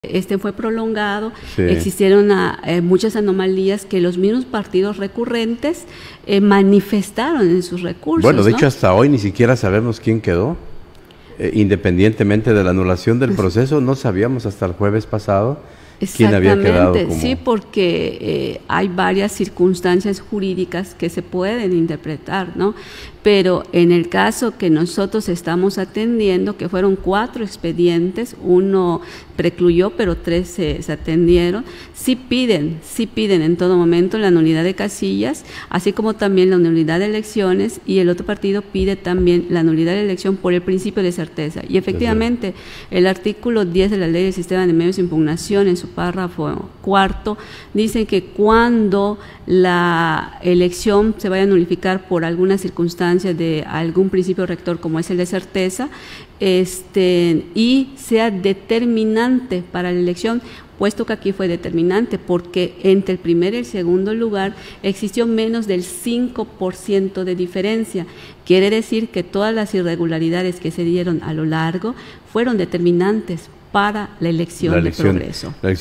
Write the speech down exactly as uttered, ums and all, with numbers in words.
Este fue prolongado, sí. Existieron a, eh, muchas anomalías que los mismos partidos recurrentes eh, manifestaron en sus recursos. Bueno, de ¿no? hecho hasta hoy ni siquiera sabemos quién quedó, eh, independientemente de la anulación del proceso, no sabíamos hasta el jueves pasado quién había quedado como... Sí, porque eh, hay varias circunstancias jurídicas que se pueden interpretar, ¿no? Pero en el caso que nosotros estamos atendiendo, que fueron cuatro expedientes, uno precluyó, pero tres se, se atendieron, sí piden, sí piden en todo momento la nulidad de casillas, así como también la nulidad de elecciones, y el otro partido pide también la nulidad de elección por el principio de certeza. Y efectivamente, el artículo diez de la Ley del Sistema de Medios de Impugnación, en su párrafo cuarto, dice que cuando la elección se vaya a nulificar por alguna circunstancia de algún principio rector como es el de certeza, este, y sea determinante para la elección, puesto que aquí fue determinante porque entre el primer y el segundo lugar existió menos del cinco por ciento de diferencia. Quiere decir que todas las irregularidades que se dieron a lo largo fueron determinantes para la elección, la elección de Progreso.